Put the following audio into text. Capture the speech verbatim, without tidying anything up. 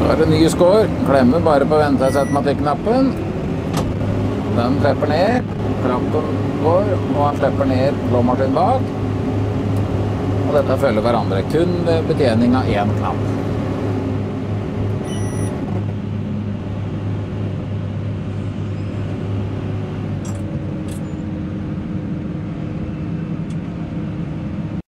Så er det ny skår. Klemmer bare på vente-sett-matikk-knappen. Den slipper ned. Knappen går, og han slipper ned blåmaskinen bak. Og dette følger hverandre. Kun ved betjening av én knapp.